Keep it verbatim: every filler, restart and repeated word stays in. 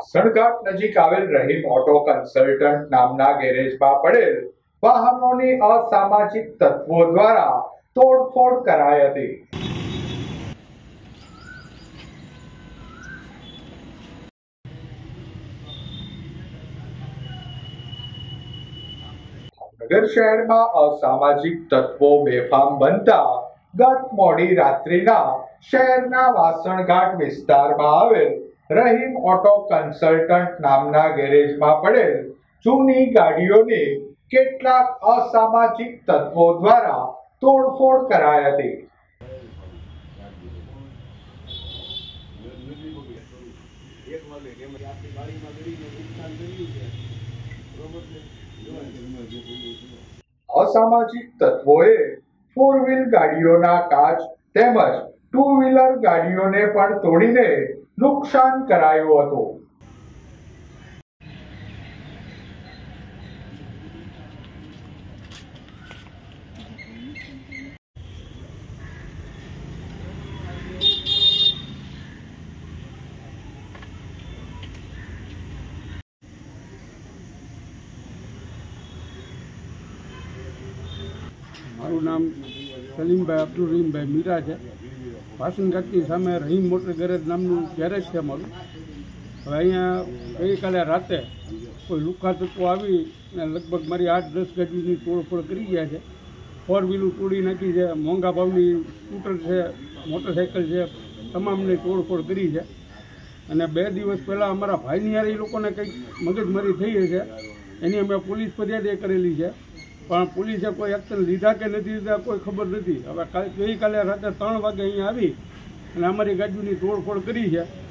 વાસણઘાટ નજીક આવેલ Rahim auto consultant નામના ગેરેજમાં પડેલ વાહનોની અસામાજિક તત્વો દ્વારા તોડફોડ કરાઈ હતી। ભાવનગર શહેરમાં અસામાજિક તત્વો બેફામ બનતા ગત મોડી રાત્રિના શહેરના વાસણઘાટ વિસ્તારમાં આવેલ રહીમ ઓટો કન્સલ્ટન્ટ નામના ગેરેજમાં પડેલ જૂની ગાડીઓની કેટલાક અસામાજિક તત્વો દ્વારા તોડફોડ કરાઈ હતી। અસામાજિક તત્વોએ ફોર વ્હીલ ગાડીઓના કાચ તેમજ ટુ વ્હીલર ગાડીઓને પણ તોડીને નુકસાન કરાયું હતું। મારું નામ સલીમભાઈ અબ્દુલ રહીમભાઈ મીરા છે। વાસણઘાટની સામે રહીમ મોટર ગેરેજ નામનું ગેરેજ છે મારું। હવે અહીંયા ગઈકાલે રાતે કોઈ લુખ્ખા તત્વો આવી અને લગભગ મારી આઠ દસ ગાડીની તોડફોડ કરી ગયા છે। ફોર વ્હીલું તોડી નાખી છે, મોંઘા ભાવની સ્કૂટર છે, મોટરસાઇકલ છે, તમામની તોડફોડ કરી છે। અને બે દિવસ પહેલાં અમારા ભાઈની યાર એ લોકોને કંઈક મગજમારી થઈ છે, એની અમે પોલીસ ફરિયાદ કરેલી છે, પણ પોલીસે કોઈ એક્શન લીધા કે નથી લીધા કોઈ ખબર નથી। હવે ગઈકાલે રાતે ત્રણ વાગે અહીંયા આવી અને અમારી ગાડીની તોડફોડ કરી છે।